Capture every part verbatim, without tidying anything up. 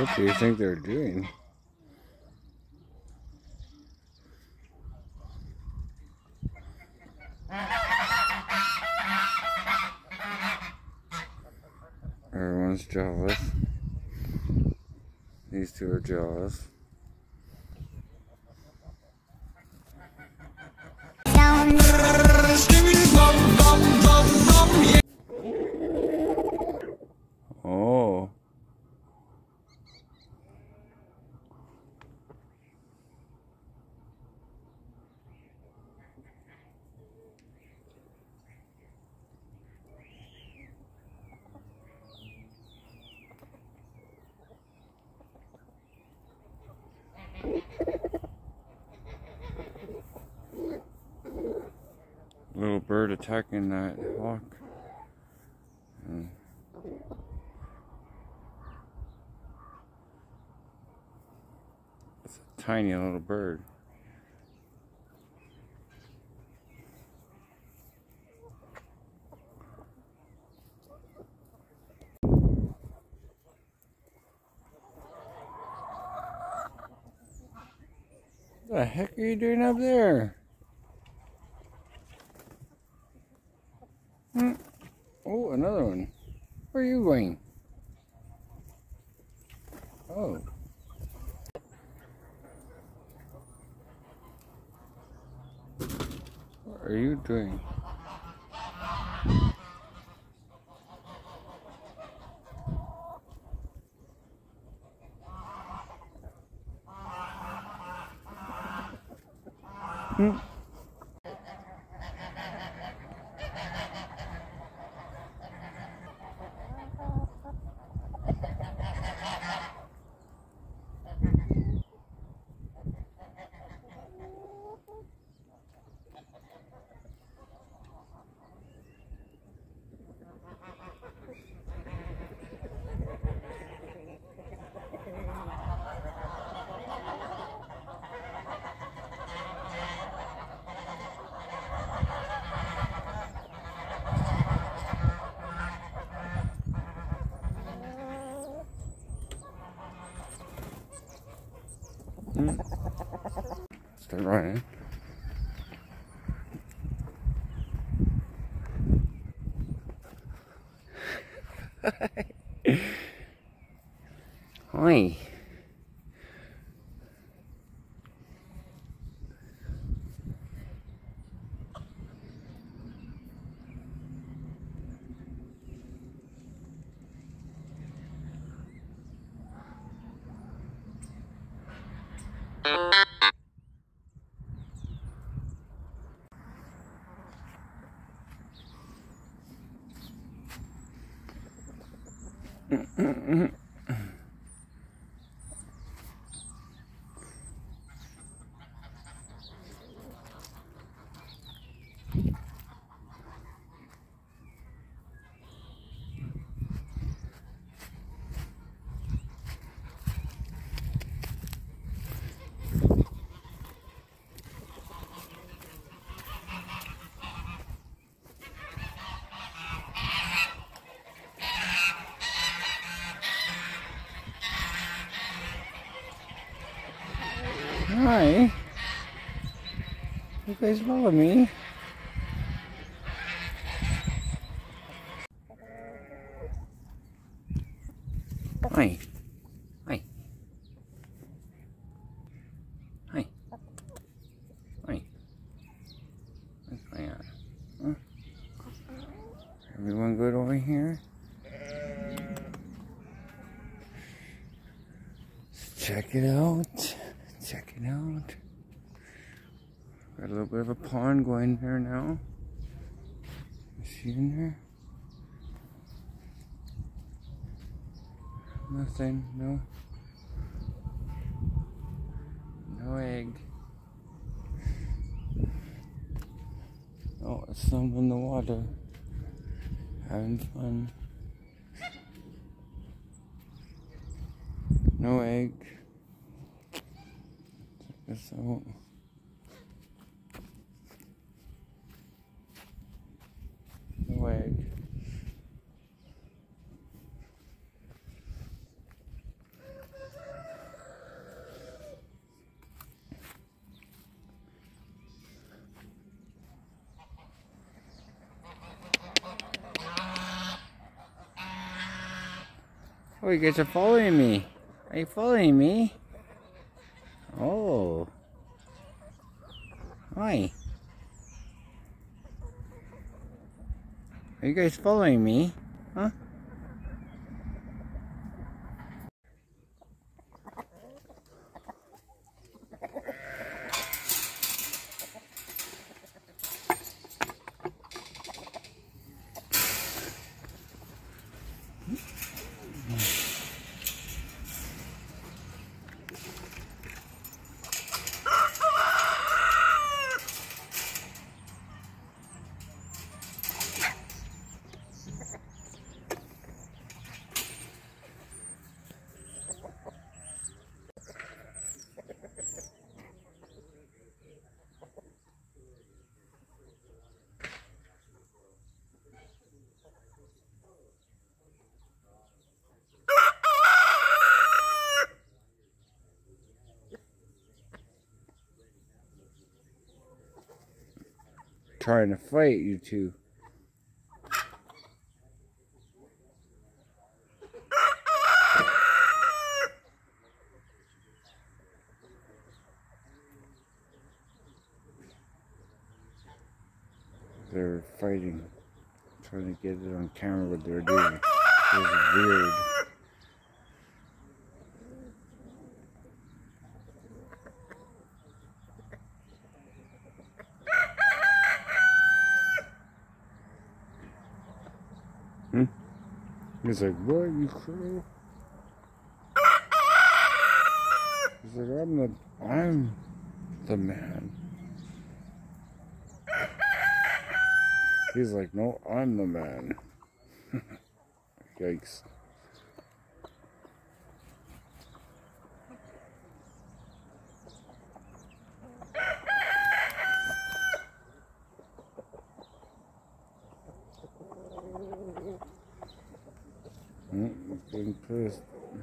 What do you think they're doing? Everyone's jealous. These two are jealous. Oh. Little bird attacking that hawk. And it's a tiny little bird. What the heck are you doing up there? Hmm. Oh, another one. Where are you going? Oh. What are you doing? Hmm. Hmm. Start running. Hi. Hi. You guys follow me? Hi. Hi. Hi. Hi. What's going on? Huh? Everyone good over here? Let's check it out. Check it out. Got a little bit of a pond going there now. Is she in there? Nothing, no. No egg. Oh, it's some in the water. Having fun. No egg. Check this out. No egg. you guys are following me. Are you following me? Oh. Hi. Are you guys following me? Huh? Trying to fight, you two. They're fighting. Trying to get it on camera what they're doing. It's weird. Hmm? He's like, what, you crow? He's like, I'm the, I'm the man. He's like, no, I'm the man. Yikes. Mm, getting pissed.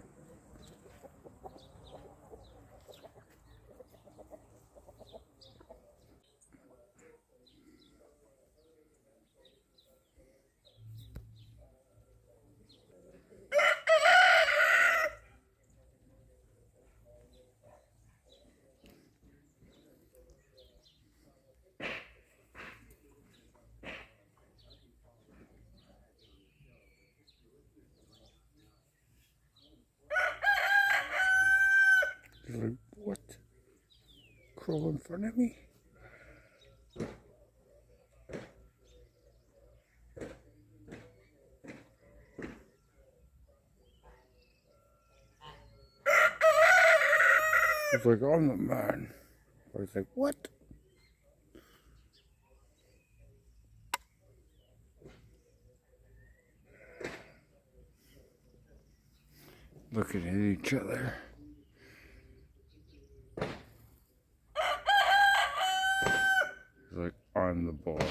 He's like, what? Crow in front of me? He's like, I'm the man. I was like, what? Looking at each other. He's like, I'm the boss.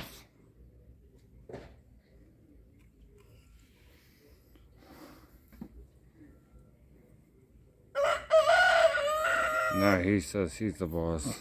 No, he says he's the boss.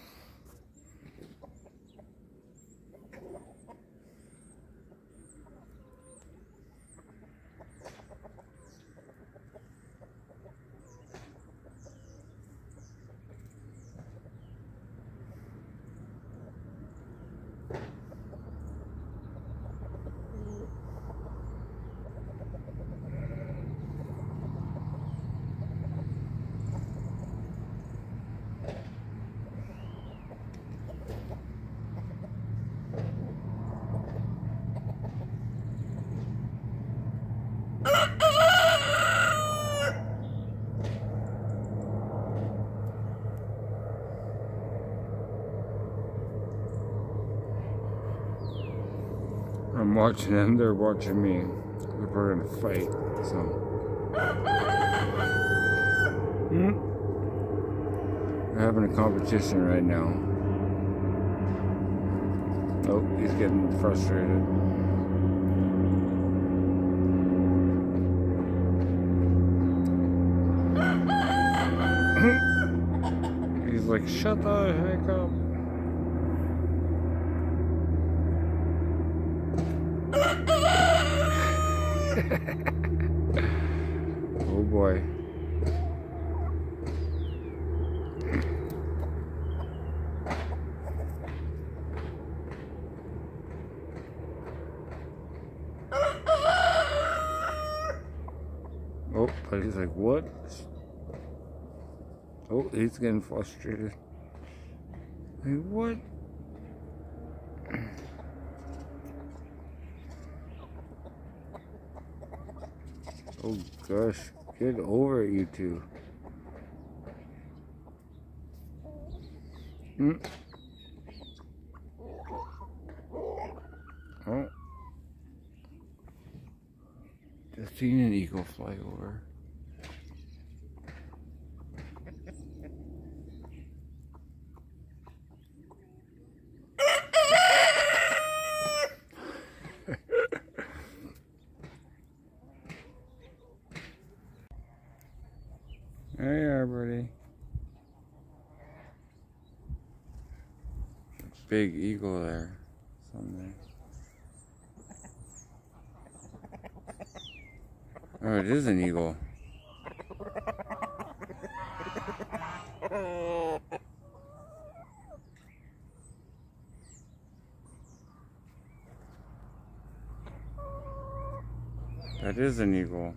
I'm watching them, they're watching me. We're gonna fight, so. Hmm? We're having a competition right now. Oh, he's getting frustrated. He's like, shut the heck up. boy. Oh, but he's like, what? Oh, he's getting frustrated. Like, what? Oh gosh, get over it, you two. Mm. Oh. Just seen an eagle fly over. There you are, buddy. Big eagle there. Somewhere. Oh, it is an eagle. That is an eagle.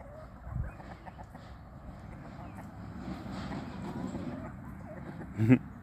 Mm-hmm.